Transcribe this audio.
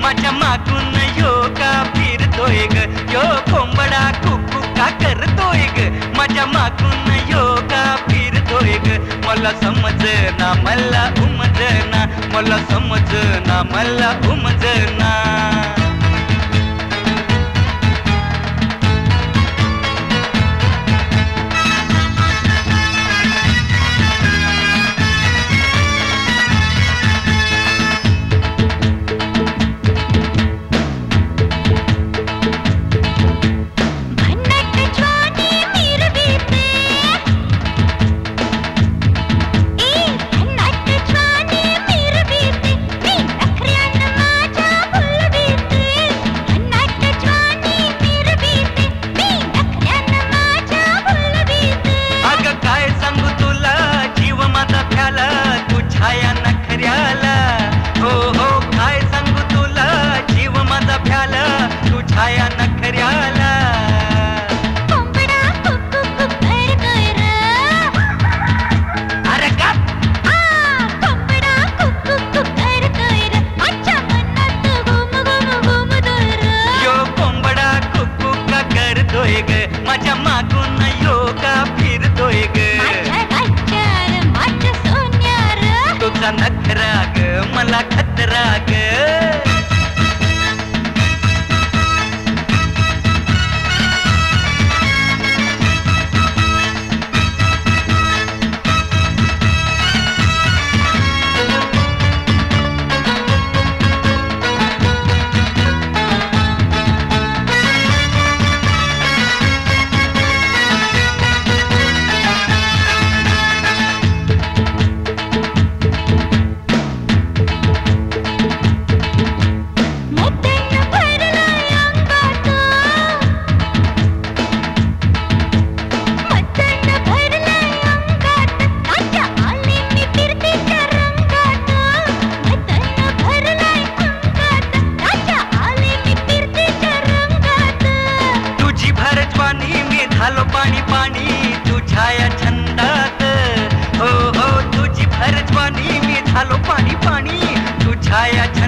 माझ्या मागून यो का फिरतोय ग, यो कोंबडा कुकू का करतोय ग, माझ्या मागून यो का फिरतोय ग. मला समजना मला उमजना, मला समजना मला उमजना. माझ्या मागून यो का फिरतोय ग, माझ्या गाच्यार माझ्या सोन्यार, तुझा नखरा ग मला खतरा ग. झालो पाणी पाणी तुझ्या या छंदात, हो हो तुझी भरजवानी मी झालो पाणी पाणी तुझ्या या